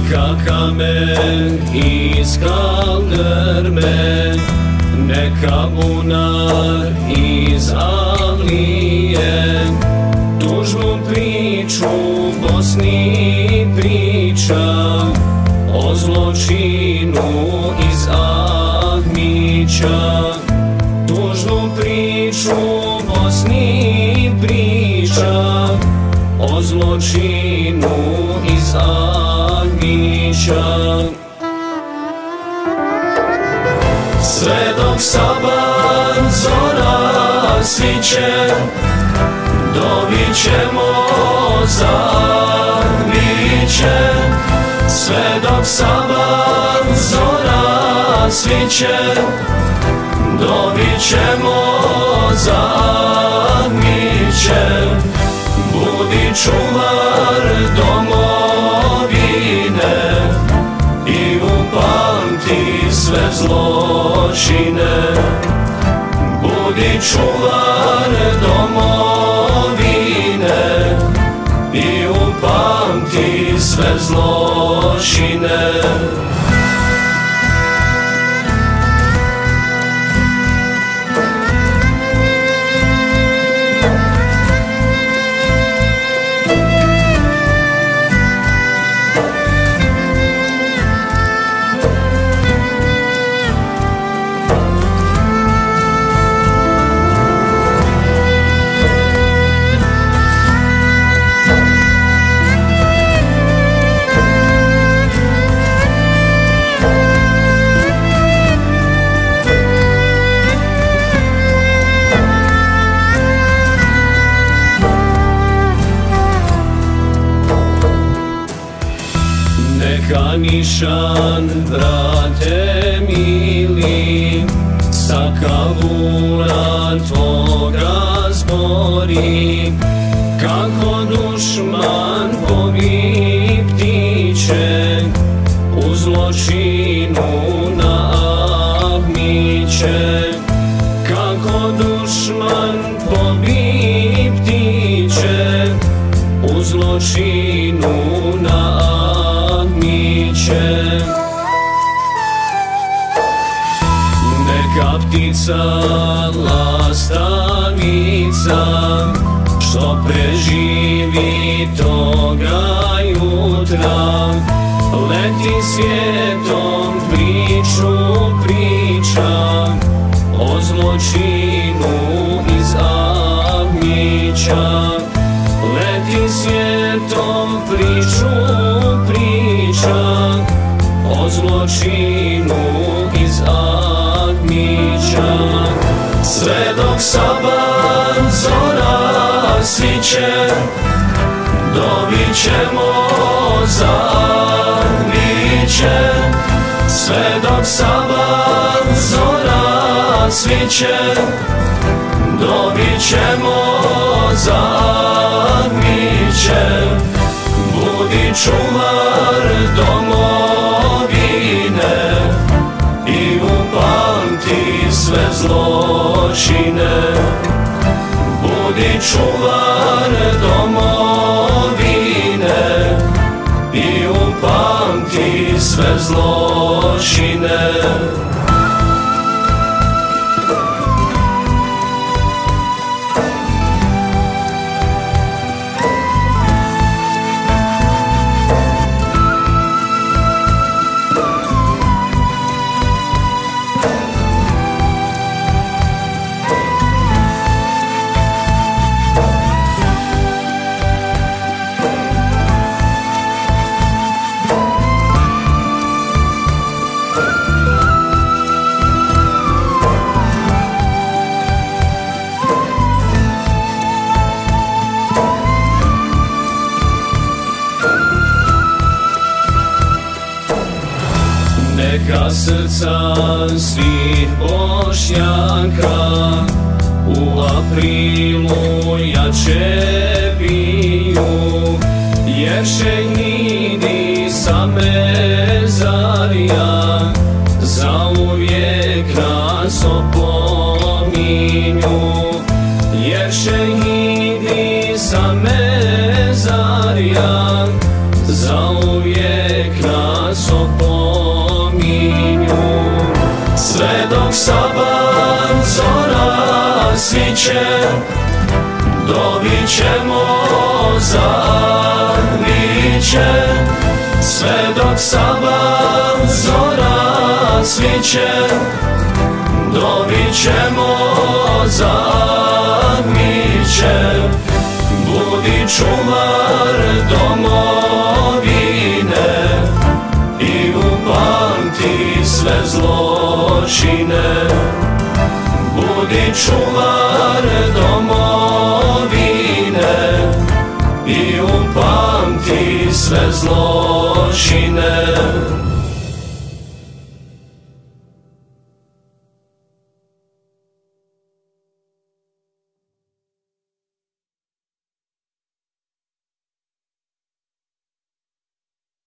Neka kamen iz kaldrme, neka bunar iz Alije, tužnu priču Bosni priča, o zločinu iz Ahmića. Tužnu priču Bosni priča, o zločinu iz Ahmića. Sve dok saban zora sviće, dobit ćemo Ahmiće. Sve dok saban zora sviće, dobit ćemo Ahmiće. Budi čuvar domovine i upamti sve zločine. Budi čuvar domovine i upamti sve zločine. Neka nišan, brate mili, sa Kabula tvoga zbori, kako dušman pobiti će u zločinu na Ahmiće. Kako dušman pobiti će u zločinu na Ahmiće. Neka ptica lastavica, što preživi toga jutra, leti svijetom priču priča, o zločinu iz Ahmića. Leti svijetom priču priča, o zločinu iz Ahmića. Sve dok saban zora sviće, dobit ćemo Ahmiće. Sve dok saban zora sviće, dobit ćemo Ahmiće. Budi čuvar domovine i upamti sve zločine. Budi čuvar domovine i upamti sve zločine. Neka srca svih Bošnjaka u aprilu jače biju, jer šehidi sa mezarja zauvijek nas opominju. Jer šehidi sa mezarja zauvijek nas opominju. Sve dok sabah zora sviće, dobit ćemo zaviće. Sve dok sabah zora sviće, dobit ćemo zaviće. Budi čuvar domovine i upamti sve zločine. Budi čuvar domovine i upamti sve zločine.